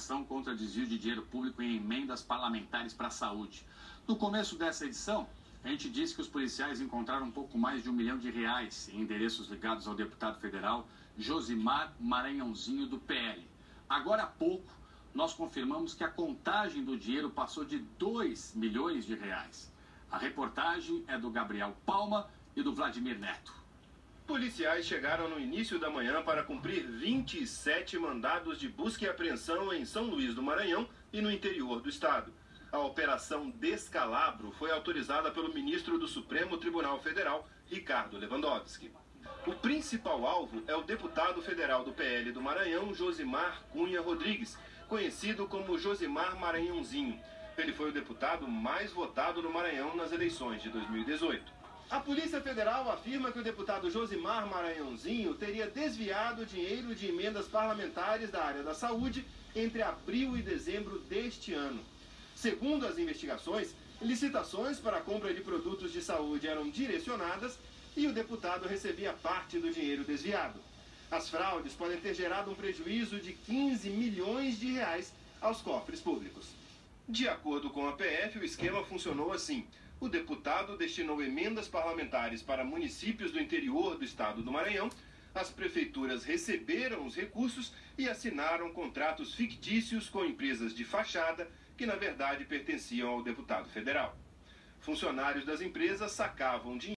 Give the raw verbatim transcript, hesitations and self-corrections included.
operação contra desvio de dinheiro público em emendas parlamentares para a saúde. No começo dessa edição, a gente disse que os policiais encontraram um pouco mais de um milhão de reais em endereços ligados ao deputado federal Josimar Maranhãozinho, do P L. Agora há pouco, nós confirmamos que a contagem do dinheiro passou de dois milhões de reais. A reportagem é do Gabriel Palma e do Vladimir Neto. Policiais chegaram no início da manhã para cumprir vinte e sete mandados de busca e apreensão em São Luís do Maranhão e no interior do estado. A Operação Descalabro foi autorizada pelo ministro do Supremo Tribunal Federal, Ricardo Lewandowski. O principal alvo é o deputado federal do P L do Maranhão, Josimar Cunha Rodrigues, conhecido como Josimar Maranhãozinho. Ele foi o deputado mais votado no Maranhão nas eleições de dois mil e dezoito. A Polícia Federal afirma que o deputado Josimar Maranhãozinho teria desviado dinheiro de emendas parlamentares da área da saúde entre abril e dezembro deste ano. Segundo as investigações, licitações para a compra de produtos de saúde eram direcionadas e o deputado recebia parte do dinheiro desviado. As fraudes podem ter gerado um prejuízo de quinze milhões de reais aos cofres públicos. De acordo com a P F, o esquema funcionou assim. O deputado destinou emendas parlamentares para municípios do interior do estado do Maranhão. As prefeituras receberam os recursos e assinaram contratos fictícios com empresas de fachada que, na verdade, pertenciam ao deputado federal. Funcionários das empresas sacavam dinheiro